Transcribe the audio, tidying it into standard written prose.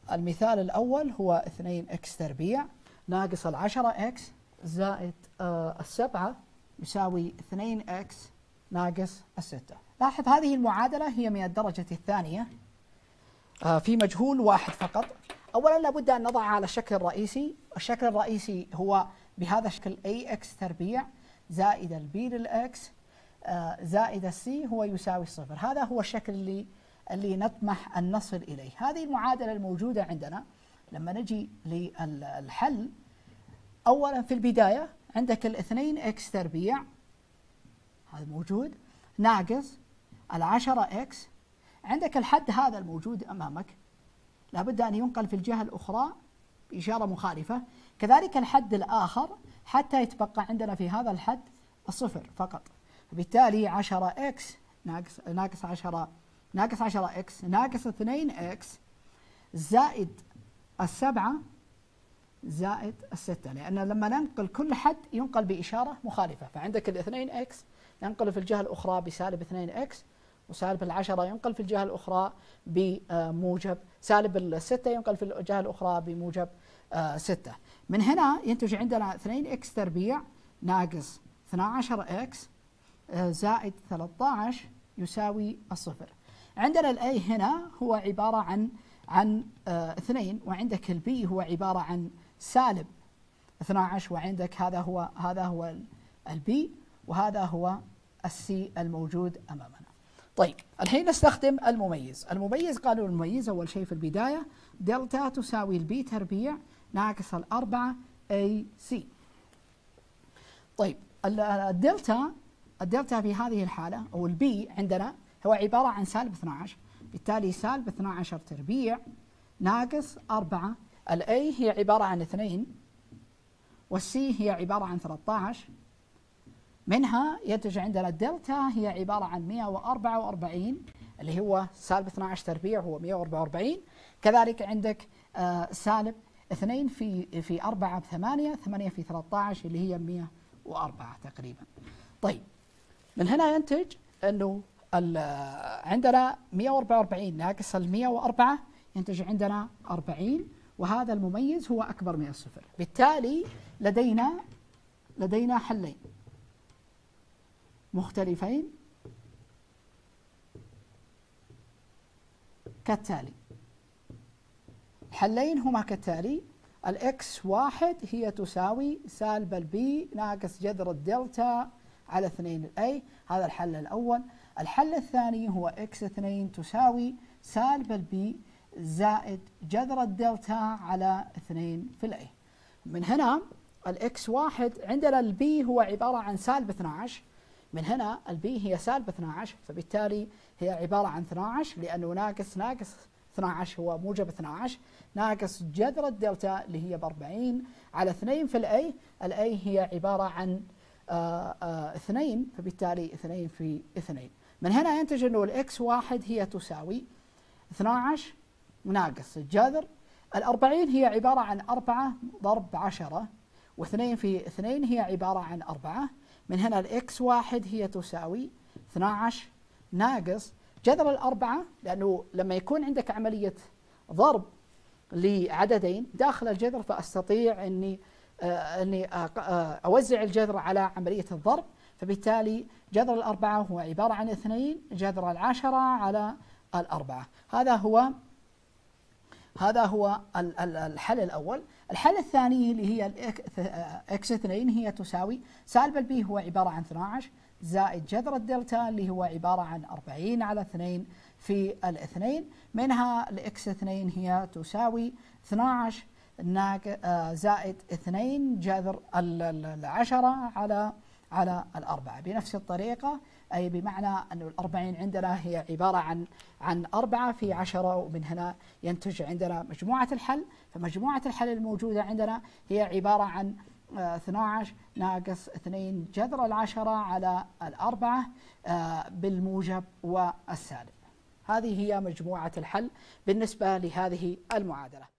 المثال الأول هو 2x تربيع ناقص 10x زائد 7 يساوي 2x ناقص 6. لاحظ هذه المعادلة هي من الدرجة الثانية في مجهول واحد فقط. أولا لابد أن نضعها على الشكل الرئيسي. الشكل الرئيسي هو بهذا الشكل ax تربيع زائد البي للx زائد السي هو يساوي 0. هذا هو الشكل اللي نطمح أن نصل إليه. هذه المعادلة الموجودة عندنا لما نجي للحل. أولا في البداية عندك 2x تربيع هذا موجود ناقص 10x. عندك الحد هذا الموجود أمامك لابد أن ينقل في الجهة الأخرى بإشارة مخالفة، كذلك الحد الآخر حتى يتبقى عندنا في هذا الحد الصفر فقط. بالتالي 10x ناقص 10x ناقص 2x زائد 7 زائد 6، لأن لما ننقل كل حد ينقل بإشارة مخالفة. فعندك 2x ينقل في الجهة الأخرى بسالب 2x، وسالب 10 ينقل في الجهة الأخرى بموجب سالب 6 ينقل في الجهة الأخرى بموجب 6. من هنا ينتج عندنا 2x تربيع ناقص 12x زائد 13 يساوي 0. عندنا الأي هنا هو عبارة عن 2، وعندك البي هو عبارة عن سالب 12، وعندك هذا هو البي وهذا هو السي الموجود أمامنا. طيب الحين نستخدم المميز. قالوا المميز أول شيء في البداية دلتا تساوي البي تربيع ناقص 4AC. طيب الدلتا في هذه الحالة أو البي عندنا هو عبارة عن سالب 12، بالتالي سالب 12 تربيع ناقص 4. الأي هي عبارة عن 2 والسي هي عبارة عن 13. منها ينتج عندنا الدلتا هي عبارة عن 144 اللي هو سالب 12 تربيع هو 144. كذلك عندك سالب 2 في 4 ب8، 8 في 13 اللي هي 104 تقريبا. طيب من هنا ينتج أنه عندنا 144 ناقص 104 ينتج عندنا 40، وهذا المميز هو أكبر من الصفر. بالتالي لدينا حلين مختلفين كالتالي. الحلين هما كالتالي: الإكس واحد هي تساوي سالب البي ناقص جذر الدلتا على 2 الأي، هذا الحل الأول. الحل الثاني هو إكس 2 تساوي سالب البي زائد جذر الدلتا على 2 في الأي. من هنا الإكس واحد عندنا البي هو عبارة عن سالب 12، من هنا البي هي سالب 12، فبالتالي هي عبارة عن 12 لأنه ناقص 12 هو موجب 12 ناقص جذر الدلتا اللي هي ب40 على 2 في الأي. الأي هي عبارة عن 2، فبالتالي 2 في 2. من هنا ينتج أنه الإكس واحد هي تساوي 12 ناقص جذر 40 هي عبارة عن 4 ضرب 10، و2 في 2 هي عبارة عن 4. من هنا الإكس واحد هي تساوي 12 ناقص جذر 4، لأنه لما يكون عندك عملية ضرب لعددين داخل الجذر فأستطيع أني أوزع الجذر على عملية الضرب، فبالتالي جذر 4 هو عبارة عن 2 جذر 10 على 4. هذا هو الحل الأول. الحل الثاني اللي هي إكس 2 هي تساوي سالب البي هو عبارة عن 12 زائد جذر الدلتا اللي هو عبارة عن 40 على 2 في الاثنين. منها الإكس 2 هي تساوي 12 زائد 2 جذر 10 على 4 بنفس الطريقة، أي بمعنى أن 40 عندنا هي عبارة عن 4 في 10، ومن هنا ينتج عندنا مجموعة الحل. فمجموعة الحل الموجودة عندنا هي عبارة عن 12 ناقص 2 جذر 10 على 4 بالموجب والسالب. هذه هي مجموعة الحل بالنسبة لهذه المعادلة.